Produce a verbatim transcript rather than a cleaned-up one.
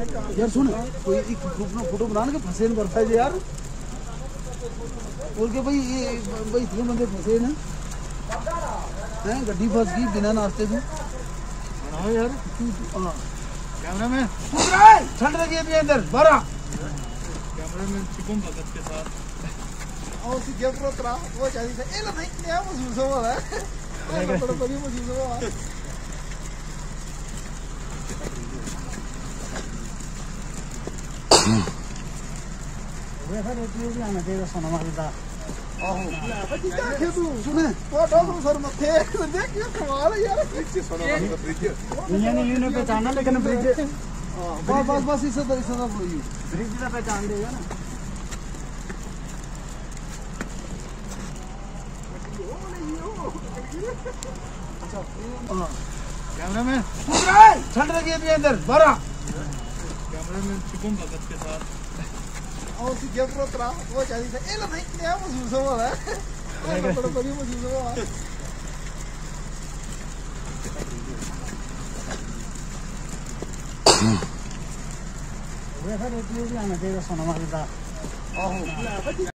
यार सुन कोई एक ग्रुप में फोटो बना के फंसे न करता है यार और के भाई ये भाई इतने बंदे फंसे ना हैं गड्डी फंस गई बिना नाश्ते से बनाओ यार हां कैमरा में ठंड लगी है अंदर बारह कैमरा में चिकन भगत के साथ और सी गेम प्रो तरा वो चाहिए से ए ला नहीं क्या महसूस हो रहा है बड़ा बड़ी महसूस हो रहा है वैसा रेडियो भी आना चाहिए सोनामार्ग का आहो बच्ची क्या खेतू सुने वो डॉक्टर सर मथे देख क्या कमाल है यार ब्रिज सोनामार्ग का ब्रिज दुनिया ने यूने पहचाना लेकिन ब्रिज बस बस बस इसे तो इसे तो ब्रिज का पहचान देगा ना अच्छा हां कैमरा में ठंड लगी है अंदर बारह कैमरा में चिकन भगत के साथ और सी गेम प्रो तरा वो चाहिए से ए ला नहीं क्या महसूस हो रहा है बड़ा बड़ी महसूस हो रहा है वैसा रेडियो भी आना चाहिए सोनामार्ग का आहो